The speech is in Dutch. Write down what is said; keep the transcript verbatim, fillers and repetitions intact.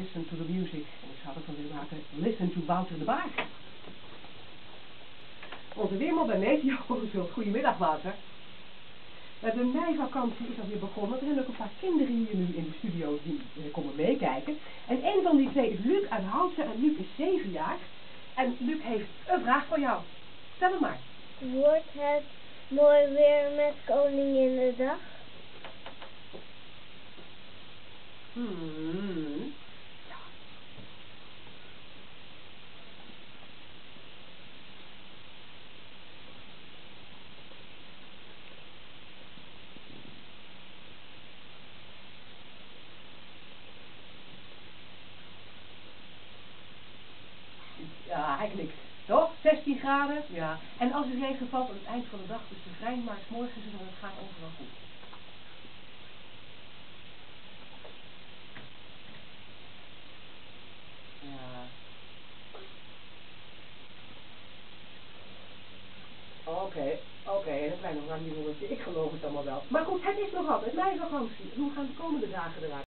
listen to the music. En ik zou ervan willen maken, listen to Wouter de Baak. Onze weerman bij Meteo Consult. Goedemiddag, Wouter. De meivakantie is alweer begonnen. Er zijn ook een paar kinderen hier nu in de studio die uh, komen meekijken. En een van die twee is Luc uit Houten. En Luc is zeven jaar. En Luc heeft een vraag voor jou. Stel het maar. Wordt het mooi weer met Koninginnedag? Hmm. Ja. Ja, hij knikt. Toch? zestien graden? Ja. En als er regen valt aan het eind van de dag, dus de vrij, maar 's morgens en het gaat overal goed. Ja. Oké, okay, oké, okay. Een klein oranje jongetje. Ik geloof het allemaal wel. Maar goed, het is nog altijd meivakantie. Hoe gaan de komende dagen eruit?